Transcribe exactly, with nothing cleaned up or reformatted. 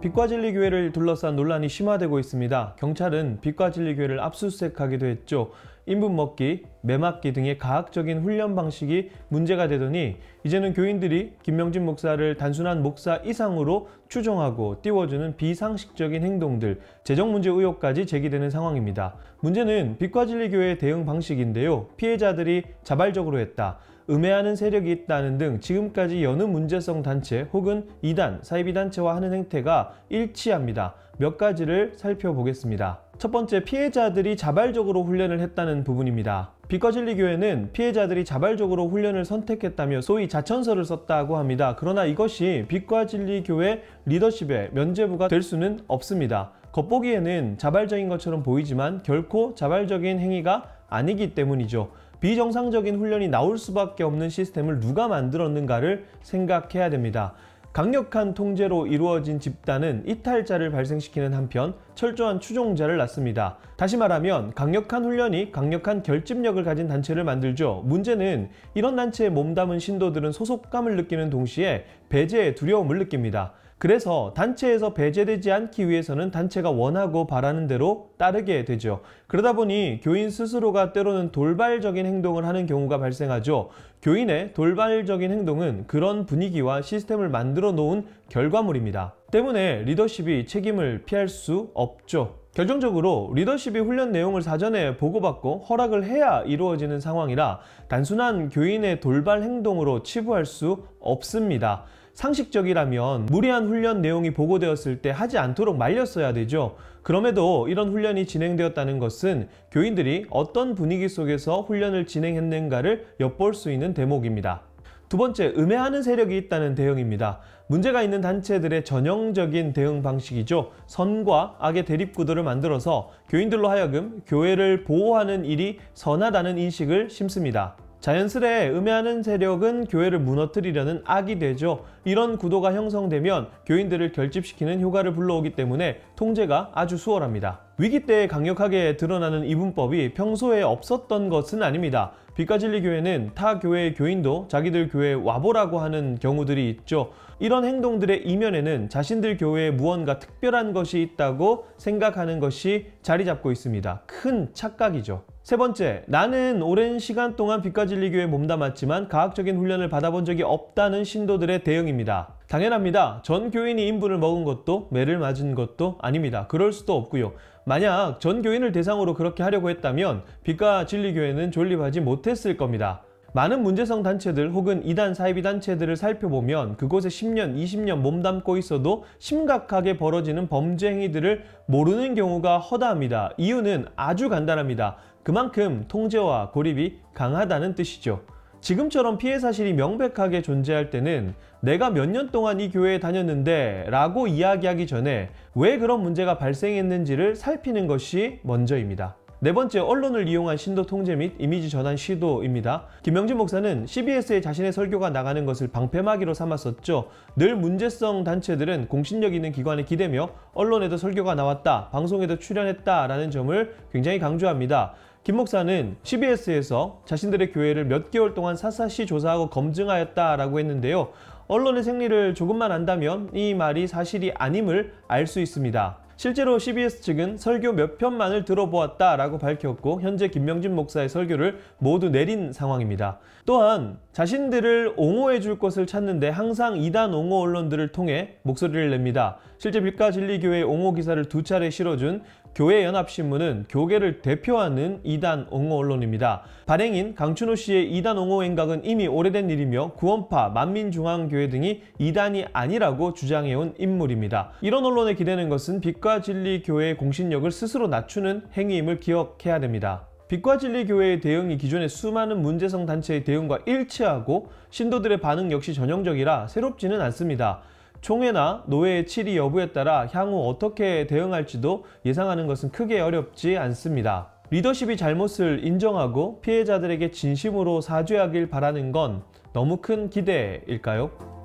빛과 진리 교회를 둘러싼 논란이 심화되고 있습니다. 경찰은 빛과 진리 교회를 압수수색하기도 했죠. 인분 먹기, 매맞기 등의 가학적인 훈련 방식이 문제가 되더니 이제는 교인들이 김명진 목사를 단순한 목사 이상으로 추종하고 띄워주는 비상식적인 행동들, 재정 문제 의혹까지 제기되는 상황입니다. 문제는 빛과 진리 교회의 대응 방식인데요. 피해자들이 자발적으로 했다, 음해하는 세력이 있다는 등 지금까지 여느 문제성 단체 혹은 이단, 사이비 단체와 하는 행태가 일치합니다. 몇 가지를 살펴보겠습니다. 첫 번째, 피해자들이 자발적으로 훈련을 했다는 부분입니다. 빛과 진리 교회는 피해자들이 자발적으로 훈련을 선택했다며 소위 자천서를 썼다고 합니다. 그러나 이것이 빛과 진리 교회 리더십의 면죄부가 될 수는 없습니다. 겉보기에는 자발적인 것처럼 보이지만 결코 자발적인 행위가 아니기 때문이죠. 비정상적인 훈련이 나올 수밖에 없는 시스템을 누가 만들었는가를 생각해야 됩니다. 강력한 통제로 이루어진 집단은 이탈자를 발생시키는 한편 철저한 추종자를 낳습니다. 다시 말하면 강력한 훈련이 강력한 결집력을 가진 단체를 만들죠. 문제는 이런 단체에 몸담은 신도들은 소속감을 느끼는 동시에 배제의 두려움을 느낍니다. 그래서 단체에서 배제되지 않기 위해서는 단체가 원하고 바라는 대로 따르게 되죠. 그러다 보니 교인 스스로가 때로는 돌발적인 행동을 하는 경우가 발생하죠. 교인의 돌발적인 행동은 그런 분위기와 시스템을 만들어 놓은 결과물입니다. 때문에 리더십이 책임을 피할 수 없죠. 결정적으로 리더십이 훈련 내용을 사전에 보고받고 허락을 해야 이루어지는 상황이라 단순한 교인의 돌발 행동으로 치부할 수 없습니다. 상식적이라면 무리한 훈련 내용이 보고되었을 때 하지 않도록 말렸어야 되죠. 그럼에도 이런 훈련이 진행되었다는 것은 교인들이 어떤 분위기 속에서 훈련을 진행했는가를 엿볼 수 있는 대목입니다. 두 번째, 음해하는 세력이 있다는 대응입니다. 문제가 있는 단체들의 전형적인 대응 방식이죠. 선과 악의 대립구도를 만들어서 교인들로 하여금 교회를 보호하는 일이 선하다는 인식을 심습니다. 자연스레 음해하는 세력은 교회를 무너뜨리려는 악이 되죠. 이런 구도가 형성되면 교인들을 결집시키는 효과를 불러오기 때문에 통제가 아주 수월합니다. 위기 때 강력하게 드러나는 이분법이 평소에 없었던 것은 아닙니다. 빛과 진리 교회는 타 교회의 교인도 자기들 교회에 와보라고 하는 경우들이 있죠. 이런 행동들의 이면에는 자신들 교회에 무언가 특별한 것이 있다고 생각하는 것이 자리 잡고 있습니다. 큰 착각이죠. 세 번째, 나는 오랜 시간 동안 빛과 진리 교회에 몸담았지만 가학적인 훈련을 받아본 적이 없다는 신도들의 대응입니다. 당연합니다. 전 교인이 인분을 먹은 것도 매를 맞은 것도 아닙니다. 그럴 수도 없고요. 만약 전 교인을 대상으로 그렇게 하려고 했다면 빛과 진리 교회는 존립하지 못했을 겁니다. 많은 문제성 단체들 혹은 이단 사이비 단체들을 살펴보면 그곳에 십 년, 이십 년 몸담고 있어도 심각하게 벌어지는 범죄 행위들을 모르는 경우가 허다합니다. 이유는 아주 간단합니다. 그만큼 통제와 고립이 강하다는 뜻이죠. 지금처럼 피해 사실이 명백하게 존재할 때는 내가 몇 년 동안 이 교회에 다녔는데 라고 이야기하기 전에 왜 그런 문제가 발생했는지를 살피는 것이 먼저입니다. 네 번째, 언론을 이용한 신도 통제 및 이미지 전환 시도입니다. 김명진 목사는 씨비에스에 자신의 설교가 나가는 것을 방패막이로 삼았었죠. 늘 문제성 단체들은 공신력 있는 기관에 기대며 언론에도 설교가 나왔다, 방송에도 출연했다 라는 점을 굉장히 강조합니다. 김 목사는 씨비에스에서 자신들의 교회를 몇 개월 동안 샅샅이 조사하고 검증하였다라고 했는데요. 언론의 생리를 조금만 안다면 이 말이 사실이 아님을 알 수 있습니다. 실제로 씨비에스 측은 설교 몇 편만을 들어보았다라고 밝혔고 현재 김명진 목사의 설교를 모두 내린 상황입니다. 또한 자신들을 옹호해 줄 것을 찾는데 항상 이단 옹호 언론들을 통해 목소리를 냅니다. 실제 빛과 진리 교회의 옹호 기사를 두 차례 실어준 교회연합신문은 교계를 대표하는 이단 옹호 언론입니다. 발행인 강춘호 씨의 이단 옹호 행각은 이미 오래된 일이며 구원파, 만민중앙교회 등이 이단이 아니라고 주장해온 인물입니다. 이런 언론에 기대는 것은 빛과 진리 교회의 공신력을 스스로 낮추는 행위임을 기억해야 됩니다. 빛과 진리 교회의 대응이 기존의 수많은 문제성 단체의 대응과 일치하고 신도들의 반응 역시 전형적이라 새롭지는 않습니다. 총회나 노회의 질의 여부에 따라 향후 어떻게 대응할지도 예상하는 것은 크게 어렵지 않습니다. 리더십이 잘못을 인정하고 피해자들에게 진심으로 사죄하길 바라는 건 너무 큰 기대일까요?